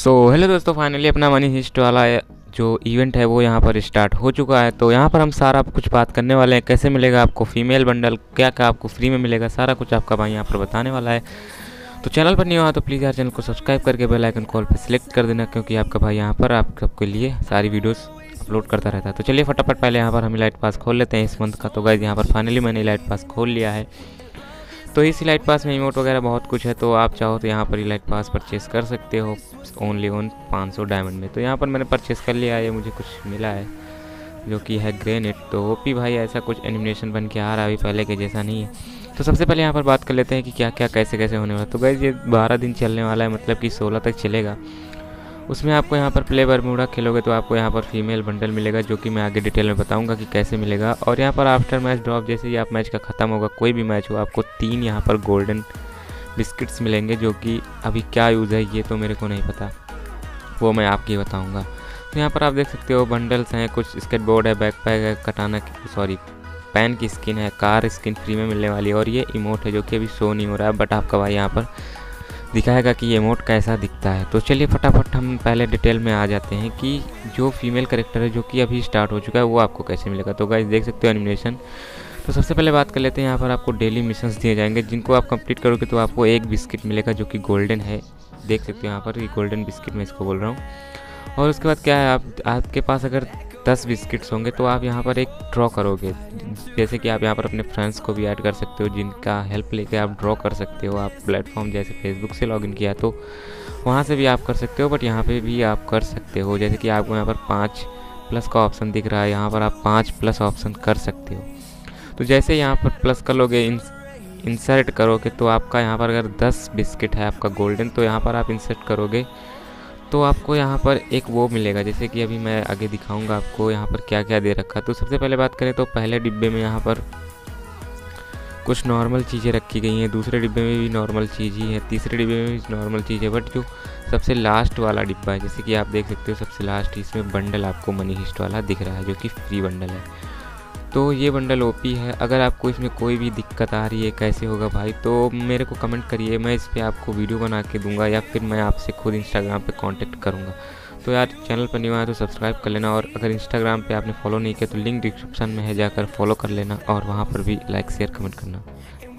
Hello दोस्तों, finally अपना money hist वाला जो इवेंट है वो यहाँ पर स्टार्ट हो चुका है। तो यहाँ पर हम सारा कुछ बात करने वाले हैं, कैसे मिलेगा आपको फीमेल बंडल, क्या क्या आपको फ्री में मिलेगा, सारा कुछ आपका भाई यहाँ पर बताने वाला है। तो चैनल पर नहीं हुआ तो प्लीज़ यार चैनल को सब्सक्राइब करके बेल आइकन कॉल पर सिलेक्ट कर देना, क्योंकि आपका भाई यहाँ पर आप सबके लिए सारी वीडियोस अपलोड करता रहता है। तो चलिए फटाफट पहले यहाँ पर हम इलाइट पास खोल लेते हैं इस मंथ का। तो गाइस यहाँ पर फाइनली मैंने इलाइट पास खोल लिया है। तो इस इलाइट पास में इमोट वगैरह बहुत कुछ है, तो आप चाहो तो यहाँ पर इलाइट पास परचेस कर सकते हो ओनली ऑन 500 डायमंड में। तो यहाँ पर मैंने परचेस कर लिया है, मुझे कुछ मिला है जो कि है ग्रेनेड। तो ओपी भाई ऐसा कुछ एनिमेशन बन के आ रहा है, अभी पहले के जैसा नहीं है। तो सबसे पहले यहाँ पर बात कर लेते हैं कि क्या क्या कैसे कैसे होने वाला है। तो गाइस ये 12 दिन चलने वाला है, मतलब कि 16 तक चलेगा। उसमें आपको यहाँ पर प्ले बरमूडा खेलोगे तो आपको यहाँ पर फीमेल बंडल मिलेगा, जो कि मैं आगे डिटेल में बताऊंगा कि कैसे मिलेगा। और यहाँ पर आफ्टर मैच ड्रॉप, जैसे ही आप मैच का ख़त्म होगा, कोई भी मैच हो, आपको 3 यहाँ पर गोल्डन बिस्किट्स मिलेंगे, जो कि अभी क्या यूज़ है ये तो मेरे को नहीं पता, वो मैं आपकी बताऊँगा। तो यहाँ पर आप देख सकते हो बंडल्स हैं, कुछ स्केटबोर्ड है, बैकपैक है, कटाना सॉरी पैन की स्किन है, कार स्किन फ्री में मिलने वाली है। और ये इमोट है जो कि अभी शो नहीं हो रहा है, बट आपका भाई यहाँ पर दिखाएगा कि ये इमोट कैसा दिखता है। तो चलिए फटाफट हम पहले डिटेल में आ जाते हैं कि जो फीमेल कैरेक्टर है जो कि अभी स्टार्ट हो चुका है वो आपको कैसे मिलेगा। तो गाइस देख सकते हो एनिमेशन। तो सबसे पहले बात कर लेते हैं, यहाँ पर आपको डेली मिशंस दिए जाएंगे, जिनको आप कंप्लीट करोगे तो आपको एक बिस्किट मिलेगा जो कि गोल्डन है। देख सकते हो यहाँ पर ये गोल्डन बिस्किट मैं इसको बोल रहा हूँ। और उसके बाद क्या है, आपके पास अगर 10 बिस्किट्स होंगे तो आप यहाँ पर एक ड्रॉ करोगे। जैसे कि आप यहाँ पर अपने फ्रेंड्स को भी ऐड कर सकते हो, जिनका हेल्प लेके आप ड्रॉ कर सकते हो। आप प्लेटफॉर्म जैसे फेसबुक से लॉगिन किया तो वहाँ से भी आप कर सकते हो, बट यहाँ पे भी आप कर सकते हो। जैसे कि आपको यहाँ पर 5 प्लस का ऑप्शन दिख रहा है, यहाँ पर आप 5 प्लस ऑप्शन कर सकते हो। तो जैसे यहाँ पर प्लस कर लोगे, इंसर्ट करोगे, तो आपका यहाँ पर अगर 10 बिस्किट है आपका गोल्डन, तो यहाँ पर आप इंसर्ट करोगे तो आपको यहाँ पर एक वो मिलेगा। जैसे कि अभी मैं आगे दिखाऊंगा आपको यहाँ पर क्या क्या दे रखा है। तो सबसे पहले बात करें तो पहले डिब्बे में यहाँ पर कुछ नॉर्मल चीज़ें रखी गई हैं, दूसरे डिब्बे में भी नॉर्मल चीज़ ही है, तीसरे डिब्बे में भी नॉर्मल चीज़ है, बट जो सबसे लास्ट वाला डिब्बा है, जैसे कि आप देख सकते हो सबसे लास्ट, इसमें बंडल आपको मनी हिस्ट वाला दिख रहा है जो कि फ्री बंडल है। तो ये बंडल ओपी है। अगर आपको इसमें कोई भी दिक्कत आ रही है कैसे होगा भाई, तो मेरे को कमेंट करिए, मैं इस पर आपको वीडियो बना के दूंगा, या फिर मैं आपसे खुद इंस्टाग्राम पे कांटेक्ट करूंगा। तो यार चैनल पर नहीं आया तो सब्सक्राइब कर लेना, और अगर इंस्टाग्राम पे आपने फॉलो नहीं किया तो लिंक डिस्क्रिप्शन में है, जाकर फॉलो कर लेना, और वहाँ पर भी लाइक शेयर कमेंट करना।